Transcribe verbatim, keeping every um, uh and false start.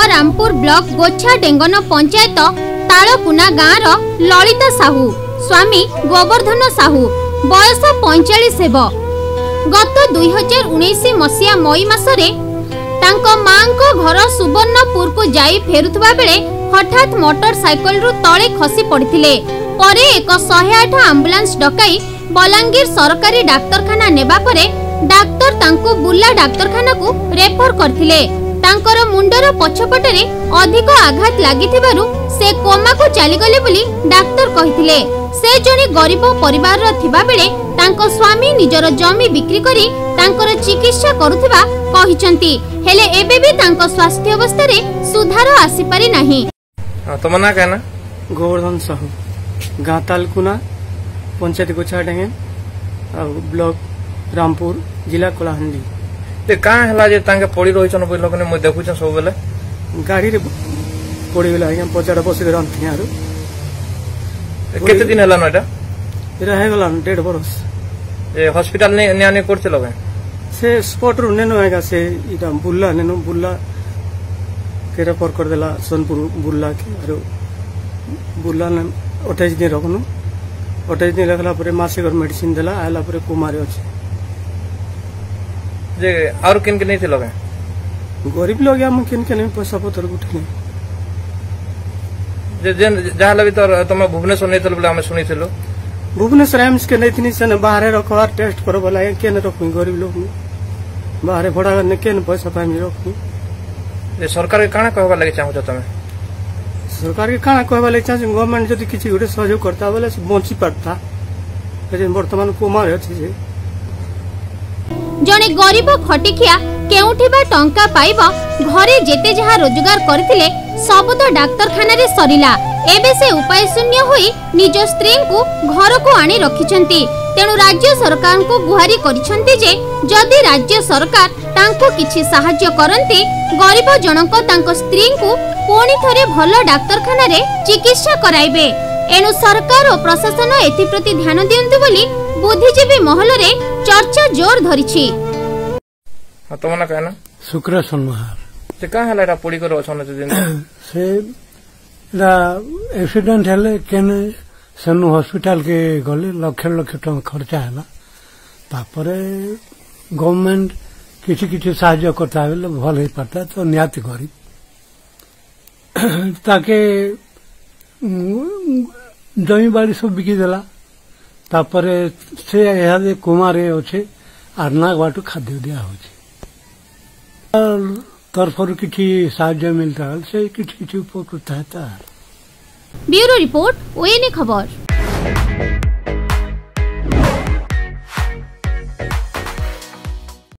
Rampur block Gochha Dengen panchayat Talkuna गाँव ललिता साहू स्वामी गोवर्धन साहू बयस पैंचाश हेब। गत दुई हजार उन्नीस मसीहा मई मासरे तांको मांको घर सुवर्णपुर को जाई फेरुथबा बेले हठात मोटरसाइकल रु तळे खसी पड़िथिले। परे एक सौ आठ एम्बुलेंस डकाई बलांगीर सरकारी डाक्तरखाना नेबा परे डाक्तर तांको बुर्ला डाक्तरखाना को रेफर करथिले। तांकर मुंडर पछपटरे अधिक आघात लागिथिबारु से कोमा को चली गले बोली डाक्तर कहिथिले। से जने गरीब परिवार रा थिबा बेले तांको स्वामी निजर जमी बिक्री करी तांकर चिकित्सा करुथिबा कहिसंती। हेले एबे भी तांको स्वास्थ्य अवस्था रे सुधार आसी पारि नाही। तुम ना कहना गोवर्धन साहू गाँ तालकुना पंचायत गोछा डेंगे ब्लॉक रामपुर जिला कलाहांडी। ते कां हला जे तांके पड़ी रहिछन बोल लोकने म देखुछ सब बेले गाड़ी रे पड़ी गेला हम पचाड़ा बस के रंथि आरो केते दिन हला नटा रहे गेला डेढ़ बरस ए हॉस्पिटल ने न्याने करछ लगे से स्पॉट रो नेनो आएगा से इटा बुल्ला नेनो बुल्ला के रेफर कर देला सोनपुर बुल्ला के आरो बुल्ला ने अट्ठाईस दिन रखनु अट्ठाईस दिन रखला परे मासिक मेडिसिन देला आला परे कुमार अछि जे और किन के नहीं थे लगे गरीब लोग हम किन के नहीं पैसा पत्र उठने जे जे जहां लबी तो तुम भुवनेश्वर नहीं थल बोले हम सुनी थलो भुवनेश्वर एम्स के नहीं थनी से बाहर रखवा टेस्ट करो बोला के न रखू गरीब लोग बाहर भड़ा ने के न पैसा पामी रखू ए सरकार के काना कहबा लागि चाहू छ तमे सरकार के काना कहबा लागि चाहू गवर्नमेंट जदी किछि गुटे सहयोग करता बोले बंची पड़ता जे वर्तमान कुमार अछि जे जने गरीब खटिखिया केउठी बा टंका पाइबो घरे जेते जहा रोजगार करथिले सब तो डाक्तरखाना रे सरिला। एबे से उपाय शून्य होई निज स्त्री को घर को आनी रखिछंती। तेनु राज्य सरकार को गुहारी करिछंती जे जदि राज्य सरकार तांको किछि सहाय्य करंती गरीब जनक तांको स्त्री को पुणी थरे भलो डाक्तरखाना रे चिकित्सा कराइबे। एनु सरकार और प्रशासन एथि प्रति ध्यान दियंतु बोली बुद्धिजीवी महल रे चर्चा जोर धरिछि। हां तो मना कहना शुक्र सन्मार से का हला रा पड़ी कर अछन से दिन से ला एक्सीडेंट हले केने सनु हॉस्पिटल के गले लाख लाख टका खर्चा हला तापरे गवर्नमेंट किछि किछि सहायता करता है भल हे पड़ता तो नियाति गरीब ताके जमी बाड़ी सब बिकी देला तापरे से यहाँ कुमार अच्छे आरनाग बाटू खाद्य दिया होची तरफर किछि साहाय्य मिलता है से किछि किछि उपकृत है। ब्यूरो रिपोर्ट ओएनए खबर।